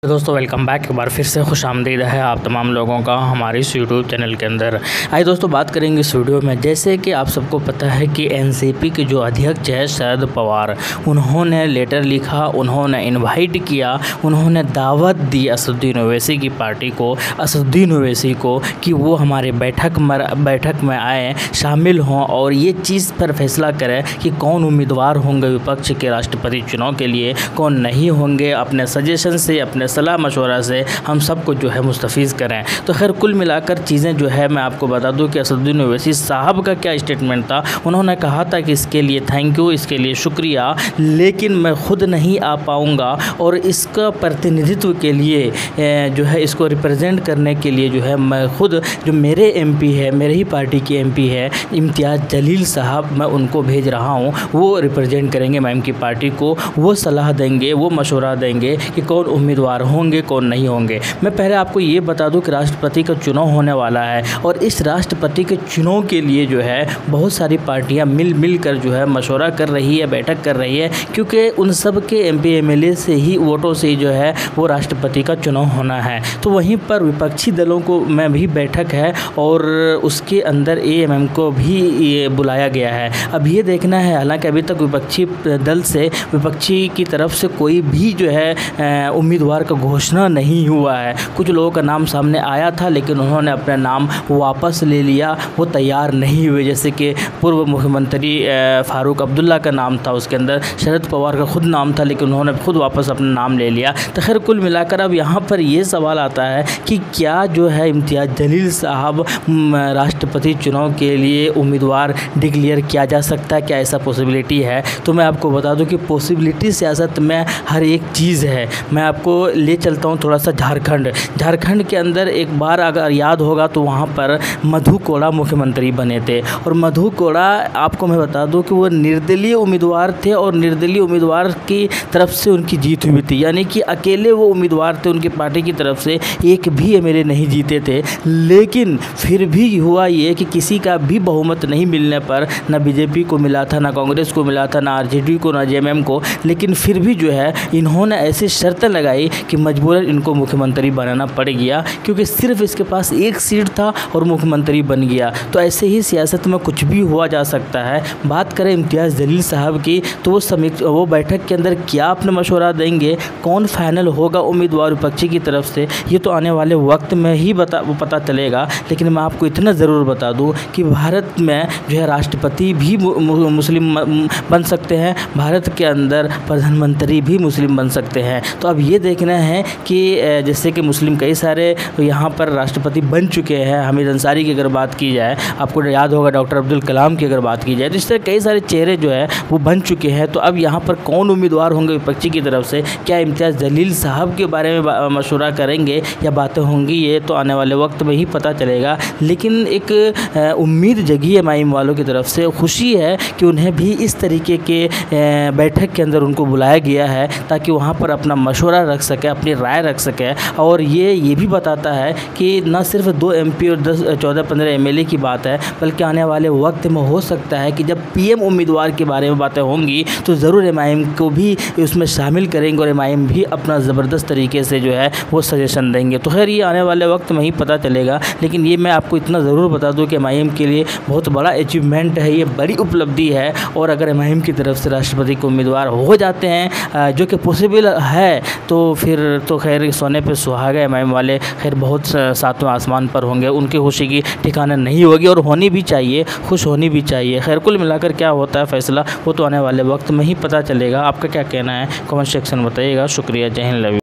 दोस्तों welcome back. एक बार फिर से खुशामदीद है आप तमाम लोगों का हमारे इस यूट्यूब चैनल के अंदर। आइए दोस्तों बात करेंगे इस वीडियो में। जैसे कि आप सबको पता है कि एनसीपी के जो अध्यक्ष है शरद पवार, उन्होंने लेटर लिखा, उन्होंने इनवाइट किया, उन्होंने दावत दी असदुद्दीन ओवैसी की पार्टी को, असदुद्दीन ओवैसी को, कि वो हमारे बैठक में आए, शामिल हों और ये चीज़ पर फैसला करें कि कौन उम्मीदवार होंगे विपक्ष के राष्ट्रपति चुनाव के लिए, कौन नहीं होंगे। अपने सजेशन से, अपने सलाह मशवरा से हम सबको जो है मुस्तफ़ीज़ करें। तो खैर कुल मिलाकर चीज़ें जो है मैं आपको बता दूं कि असदुद्दीन ओवैसी साहब का क्या स्टेटमेंट था। उन्होंने कहा था कि इसके लिए थैंक यू, इसके लिए शुक्रिया, लेकिन मैं ख़ुद नहीं आ पाऊंगा और इसका प्रतिनिधित्व के लिए जो है, इसको रिप्रेजेंट करने के लिए जो है मैं ख़ुद, जो मेरे एमपी है, मेरे ही पार्टी के एमपी है इम्तियाज़ जलील साहब, मैं उनको भेज रहा हूँ। वो रिप्रेजेंट करेंगे मैम की पार्टी को, वो सलाह देंगे, वो मशवरा देंगे कि कौन उम्मीदवार होंगे, कौन नहीं होंगे। मैं पहले आपको ये बता दूं कि राष्ट्रपति का चुनाव होने वाला है और इस राष्ट्रपति के चुनाव के लिए जो है बहुत सारी पार्टियां मिल कर जो है मशवरा कर रही है, बैठक कर रही है, क्योंकि उन सब के एमपी एमएलए से ही, वोटों से ही जो है वो राष्ट्रपति का चुनाव होना है। तो वहीं पर विपक्षी दलों को में भी बैठक है और उसके अंदर एएमएम को भी बुलाया गया है। अब ये देखना है, हालांकि अभी तक विपक्षी दल से, विपक्षी की तरफ से कोई भी जो है उम्मीदवार का घोषणा नहीं हुआ है। कुछ लोगों का नाम सामने आया था लेकिन उन्होंने अपना नाम वापस ले लिया, वो तैयार नहीं हुए। जैसे कि पूर्व मुख्यमंत्री फारूक अब्दुल्ला का नाम था, उसके अंदर शरद पवार का खुद नाम था लेकिन उन्होंने खुद वापस अपना नाम ले लिया। तो खैर कुल मिलाकर अब यहाँ पर ये सवाल आता है कि क्या जो है इम्तियाज़ जलील साहब राष्ट्रपति चुनाव के लिए उम्मीदवार डिक्लेयर किया जा सकता है, क्या ऐसा पॉसिबिलिटी है? तो मैं आपको बता दूँ कि पॉसिबिलिटी सियासत में हर एक चीज़ है। मैं आपको ले चलता हूँ थोड़ा सा झारखंड के अंदर। एक बार अगर याद होगा तो वहाँ पर मधु कोड़ा मुख्यमंत्री बने थे और मधु कोड़ा, आपको मैं बता दूँ कि वो निर्दलीय उम्मीदवार थे और निर्दलीय उम्मीदवार की तरफ से उनकी जीत हुई थी, यानी कि अकेले वो उम्मीदवार थे, उनकी पार्टी की तरफ से एक भी एमएलए नहीं जीते थे। लेकिन फिर भी हुआ ये कि किसी का भी बहुमत नहीं मिलने पर, ना बीजेपी को मिला था, ना कांग्रेस को मिला था, ना आरजेडी को, ना जेएमएम को, लेकिन फिर भी जो है इन्होंने ऐसी शर्तें लगाई कि मजबूरन इनको मुख्यमंत्री बनाना पड़ गया, क्योंकि सिर्फ इसके पास एक सीट था और मुख्यमंत्री बन गया। तो ऐसे ही सियासत में कुछ भी हुआ जा सकता है। बात करें इम्तियाज़ जलील साहब की, तो वो बैठक के अंदर क्या अपना मशवरा देंगे, कौन फाइनल होगा उम्मीदवार विपक्षी की तरफ से, ये तो आने वाले वक्त में ही पता चलेगा। लेकिन मैं आपको इतना ज़रूर बता दूँ कि भारत में जो है राष्ट्रपति भी मुस्लिम बन सकते हैं, भारत के अंदर प्रधानमंत्री भी मुस्लिम बन सकते हैं। तो अब ये देखना है कि जैसे कि मुस्लिम कई सारे यहाँ पर राष्ट्रपति बन चुके हैं। हामिद अंसारी की अगर बात की जाए, आपको याद होगा डॉक्टर अब्दुल कलाम की अगर बात की जाए, तो इस तरह कई सारे चेहरे जो है वो बन चुके हैं। तो अब यहाँ पर कौन उम्मीदवार होंगे विपक्षी की तरफ से, क्या इम्तियाज़ जलील साहब के बारे में मशवरा करेंगे या बातें होंगी, ये तो आने वाले वक्त में ही पता चलेगा। लेकिन एक उम्मीद जगी है माइम वालों की तरफ से, खुशी है कि उन्हें भी इस तरीके के बैठक के अंदर उनको बुलाया गया है ताकि वहाँ पर अपना मशवरा रख सके, अपनी राय रख सके। और ये भी बताता है कि न सिर्फ 2 एमपी और 14-15 एमएलए की बात है, बल्कि आने वाले वक्त में हो सकता है कि जब पीएम उम्मीदवार के बारे में बातें होंगी तो ज़रूर एमआईएम को भी उसमें शामिल करेंगे और एमआईएम भी अपना ज़बरदस्त तरीके से जो है वो सजेशन देंगे। तो खैर ये आने वाले वक्त में ही पता चलेगा। लेकिन ये मैं आपको इतना ज़रूर बता दूँ कि एमआईएम के लिए बहुत बड़ा अचीवमेंट है, ये बड़ी उपलब्धि है। और अगर एमआईएम की तरफ से राष्ट्रपति के उम्मीदवार हो जाते हैं, जो कि पॉसिबल है, तो फिर तो खैर सोने पे सुहागा। एमआईएम वाले खैर बहुत सातवें आसमान पर होंगे, उनकी खुशी की ठिकाना नहीं होगी और होनी भी चाहिए, खुश होनी भी चाहिए। खैर कुल मिलाकर क्या होता है फैसला, वो तो आने वाले वक्त में ही पता चलेगा। आपका क्या कहना है कमेंट सेक्शन में बताइएगा। शुक्रिया, जय हिंद, लव यू।